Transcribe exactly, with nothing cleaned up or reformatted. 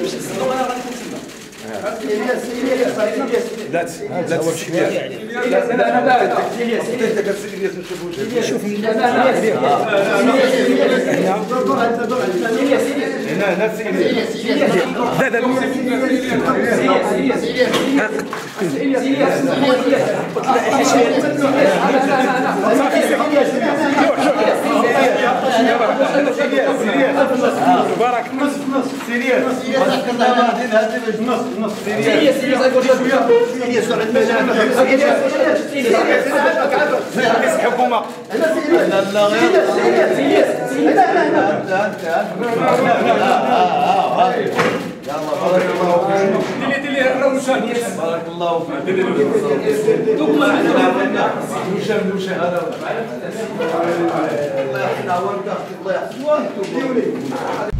باش تصدقوا انا غادي نكون تما. الياس الياس الياس لا لا تسيب الياس لا لا انا باغي الياس انت كتسيب الياس نشوفوا شوف لا لا الياس هنا هنا سي الياس لا لا بارك نص نص سيرياس نص نص سيريس سيريس اقول سيرياس رئيس الحكومه انا سيرياس لا لا غير سيرياس لا لا لا انت انت يلا بارك الله فيك ديري ديري الروشان بارك الله فيك دوك ما عندنا وشام وشام الله يحفظنا ويرضى الله يحفظك الله يحفظك